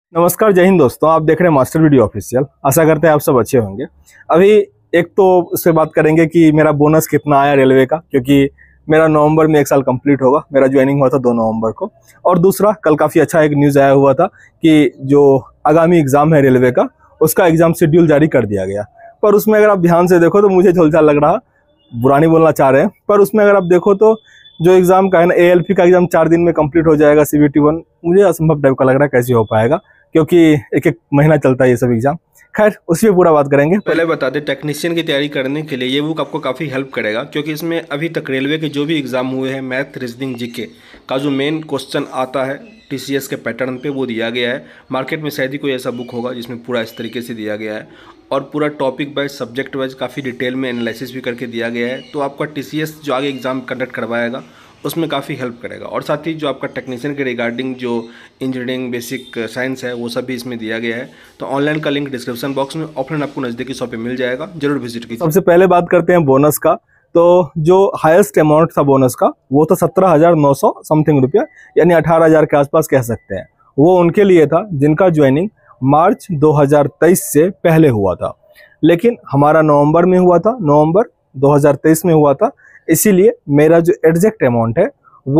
नमस्कार, जय हिंद दोस्तों। आप देख रहे हैं मास्टर वीडियो ऑफिशियल। आशा करते हैं आप सब अच्छे होंगे। अभी एक तो उससे बात करेंगे कि मेरा बोनस कितना आया रेलवे का, क्योंकि मेरा नवंबर में 1 साल कंप्लीट होगा। मेरा ज्वाइनिंग हुआ था 2 नवंबर को। और दूसरा, कल काफ़ी अच्छा एक न्यूज़ आया हुआ था कि जो आगामी एग्ज़ाम है रेलवे का, उसका एग्ज़ाम शेड्यूल जारी कर दिया गया। पर उसमें अगर आप ध्यान से देखो तो मुझे झोलझाल लग रहा, बुरा नहीं बोलना चाह रहे हैं, पर उसमें अगर आप देखो तो जो एग्ज़ाम का है ना, ALP का एग्ज़ाम 4 दिन में कंप्लीट हो जाएगा। CBT 1 मुझे असंभव टाइप का लग रहा है, कैसे हो पाएगा, क्योंकि एक एक महीना चलता है ये सब एग्जाम। खैर, उसी पे पूरा बात करेंगे। पहले बता दें, टेक्नीशियन की तैयारी करने के लिए ये बुक आपको काफ़ी हेल्प करेगा, क्योंकि इसमें अभी तक रेलवे के जो भी एग्ज़ाम हुए हैं मैथ, रीजनिंग, जीके का जो मेन क्वेश्चन आता है TCS के पैटर्न पे वो दिया गया है। मार्केट में शायद ही कोई ऐसा बुक होगा जिसमें पूरा इस तरीके से दिया गया है और पूरा टॉपिक वाइज, सब्जेक्ट वाइज काफ़ी डिटेल में एनालिसिस भी करके दिया गया है। तो आपका TCS जो आगे एग्ज़ाम कंडक्ट करवाएगा उसमें काफ़ी हेल्प करेगा। और साथ ही जो आपका टेक्नीशियन के रिगार्डिंग जो इंजीनियरिंग बेसिक साइंस है वो सब भी इसमें दिया गया है। तो ऑनलाइन का लिंक डिस्क्रिप्शन बॉक्स में, ऑफलाइन आपको नज़दीकी शॉप पे मिल जाएगा, जरूर विजिट कीजिए। सबसे पहले बात करते हैं बोनस का। तो जो हाईएस्ट अमाउंट था बोनस का वो था 17,900 समथिंग रुपया, यानी 18,000 के आसपास कह सकते हैं। वो उनके लिए था जिनका ज्वाइनिंग मार्च 2023 से पहले हुआ था, लेकिन हमारा नवंबर में हुआ था, नवंबर 2023 में हुआ था। इसीलिए मेरा जो एग्जैक्ट अमाउंट है वो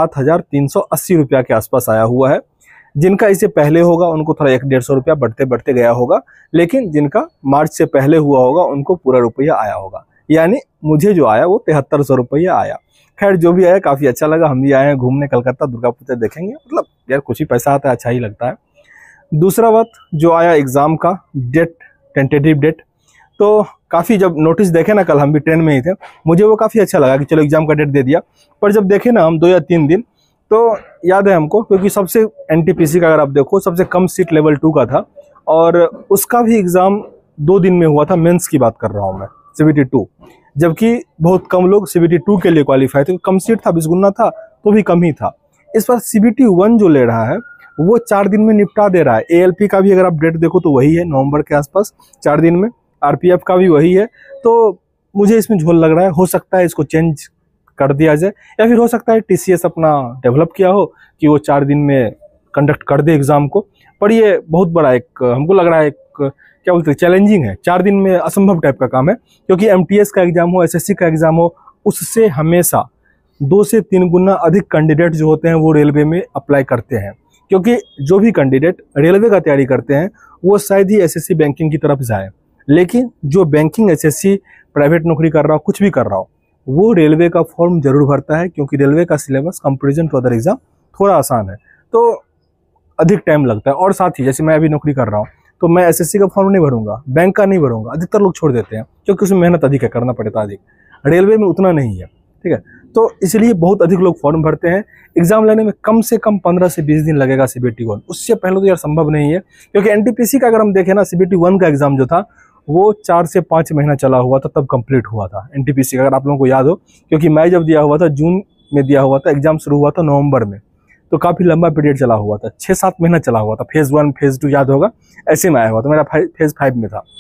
7,380 रुपया के आसपास आया हुआ है। जिनका इससे पहले होगा उनको थोड़ा 100-150 रुपया बढ़ते बढ़ते गया होगा, लेकिन जिनका मार्च से पहले हुआ होगा उनको पूरा रुपया आया होगा। यानी मुझे जो आया वो 7300 रुपया आया। खैर, जो भी आया काफ़ी अच्छा लगा। हम भी आए हैं घूमने कलकत्ता, दुर्गा पूजा देखेंगे। मतलब यार, कुछ ही पैसा आता है, अच्छा ही लगता है। दूसरा बात जो आया एग्ज़ाम का डेट, टेंटेटिव डेट, तो काफ़ी जब नोटिस देखे ना, कल हम भी ट्रेन में ही थे, मुझे वो काफ़ी अच्छा लगा कि चलो एग्ज़ाम का डेट दे दिया। पर जब देखे ना हम 2 या 3 दिन, तो याद है हमको, क्योंकि सबसे NTPC का अगर आप देखो सबसे कम सीट लेवल 2 का था, और उसका भी एग्ज़ाम 2 दिन में हुआ था। मेंस की बात कर रहा हूँ मैं, CBT 2, जबकि बहुत कम लोग CBT 2 के लिए क्वालिफाई थे। कम सीट था, 20 गुना था, तो भी कम ही था। इस बार CBT 1 जो ले रहा है वो 4 दिन में निपटा दे रहा है। ALP का भी अगर आप डेट देखो तो वही है, नवंबर के आसपास 4 दिन में। RPF का भी वही है। तो मुझे इसमें झोल लग रहा है, हो सकता है इसको चेंज कर दिया जाए, या फिर हो सकता है TCS अपना डेवलप किया हो कि वो 4 दिन में कंडक्ट कर दे एग्ज़ाम को। पर ये बहुत बड़ा एक, हमको लग रहा है, एक क्या बोलते हैं, चैलेंजिंग है। 4 दिन में असंभव टाइप का काम है, क्योंकि MTS का एग्ज़ाम हो, SSC का एग्ज़ाम हो, उससे हमेशा 2 से 3 गुना अधिक कैंडिडेट जो होते हैं वो रेलवे में अप्लाई करते हैं। क्योंकि जो भी कैंडिडेट रेलवे का तैयारी करते हैं वो शायद ही SSC बैंकिंग की तरफ जाए, लेकिन जो बैंकिंग SSC प्राइवेट नौकरी कर रहा हो, कुछ भी कर रहा हो, वो रेलवे का फॉर्म जरूर भरता है, क्योंकि रेलवे का syllabus comparison to other exam थोड़ा आसान है, तो अधिक टाइम लगता है। और साथ ही जैसे मैं अभी नौकरी कर रहा हूँ, तो मैं SSC का फॉर्म नहीं भरूंगा, बैंक का नहीं भरूंगा। अधिकतर लोग छोड़ देते हैं क्योंकि उसमें मेहनत अधिक है, करना पड़ता अधिक। रेलवे में उतना नहीं है, ठीक है। तो इसलिए बहुत अधिक लोग फॉर्म भरते हैं। एग्जाम लेने में कम से कम 15 से 20 दिन लगेगा CBT 1। उससे पहले तो यार संभव नहीं है, क्योंकि NTPC का अगर हम देखें ना, CBT 1 का एग्जाम जो था वो 4 से 5 महीना चला हुआ था, तब कंप्लीट हुआ था NTPC का, अगर आप लोगों को याद हो। क्योंकि मैं जब दिया हुआ था जून में दिया हुआ था, एग्जाम शुरू हुआ था नवंबर में, तो काफ़ी लंबा पीरियड चला हुआ था, 6-7 महीना चला हुआ था। फेज़ 1 फेज़ 2 याद होगा, ऐसे में आया हुआ था। मेरा फेज़ 5 में था,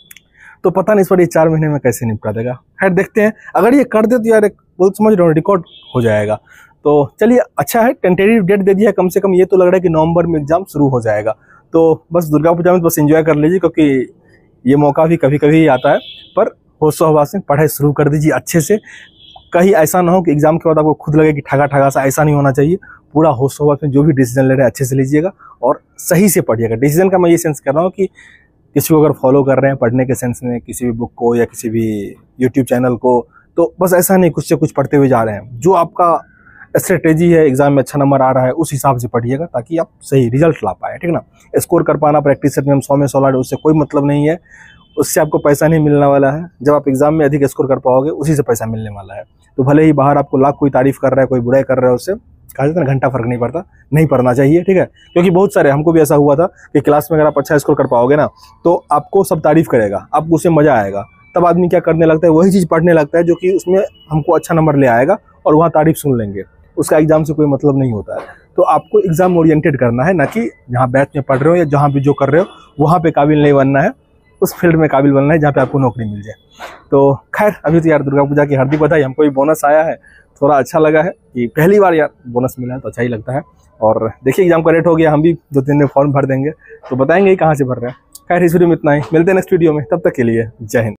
तो पता नहीं इस पर ये 4 महीने में कैसे निपटा देगा। खैर देखते हैं, अगर ये कर दे तो यार एक बहुत समझ रहा हूँ रिकॉर्ड हो जाएगा। तो चलिए, अच्छा है, टेंटेटिव डेट दे दिया है कम से कम। ये तो लग रहा है कि नवंबर में एग्जाम शुरू हो जाएगा। तो बस दुर्गा पूजा में बस एंजॉय कर लीजिए, क्योंकि ये मौका भी कभी कभी ही आता है। पर होशो हवास में पढ़ाई शुरू कर दीजिए अच्छे से। कहीं ऐसा ना हो कि एग्जाम के बाद आपको खुद लगे कि ठगा ठगा सा, ऐसा नहीं होना चाहिए। पूरा होशो हवास में जो भी डिसीजन ले रहे हैं अच्छे से लीजिएगा और सही से पढ़िएगा। डिसीजन का मैं ये सेंस कर रहा हूँ कि किसी को अगर फॉलो कर रहे हैं पढ़ने के सेंस में, किसी भी बुक को या किसी भी यूट्यूब चैनल को, तो बस ऐसा नहीं कुछ से कुछ पढ़ते हुए जा रहे हैं। जो आपका स्ट्रेटेजी है, एग्जाम में अच्छा नंबर आ रहा है, उस हिसाब से पढ़िएगा, ताकि आप सही रिजल्ट ला पाए, ठीक ना। स्कोर कर पाना प्रैक्टिस सेट में हम 100 में 100 ला रहे, उससे कोई मतलब नहीं है। उससे आपको पैसा नहीं मिलने वाला है। जब आप एग्जाम में अधिक स्कोर कर पाओगे, उसी से पैसा मिलने वाला है। तो भले ही बाहर आपको लाख कोई तारीफ कर रहा है, कोई बुराई कर रहा है, उससे कहा जाता है ना, घंटा फर्क नहीं पड़ता। नहीं पढ़ना चाहिए, ठीक है। क्योंकि बहुत सारे, हमको भी ऐसा हुआ था कि क्लास में अगर आप अच्छा स्कोर कर पाओगे ना, तो आपको सब तारीफ करेगा, आपको उससे मजा आएगा। तब आदमी क्या करने लगता है, वही चीज़ पढ़ने लगता है जो कि उसमें हमको अच्छा नंबर ले आएगा, और वहाँ तारीफ सुन लेंगे। उसका एग्जाम से कोई मतलब नहीं होता है। तो आपको एग्जाम ओरिएंटेड करना है, ना कि जहाँ बैच में पढ़ रहे हो या जहाँ भी जो कर रहे हो वहाँ पे काबिल नहीं बनना है। उस फील्ड में काबिल बनना है जहाँ पे आपको नौकरी मिल जाए। तो खैर, अभी तो यार दुर्गा पूजा की हार्दिक बधाई। हमको भी बोनस आया है, थोड़ा अच्छा लगा है कि पहली बार यार बोनस मिला है, तो अच्छा ही लगता है। और देखिए एग्जाम करेक्ट हो गया, हम भी 2-3 दिन फॉर्म भर देंगे, तो बताएंगे कहाँ से भर रहे हैं। खैर इस वीडियो में इतना ही, मिलते हैं नेक्स्ट वीडियो में, तब तक के लिए जय हिंद।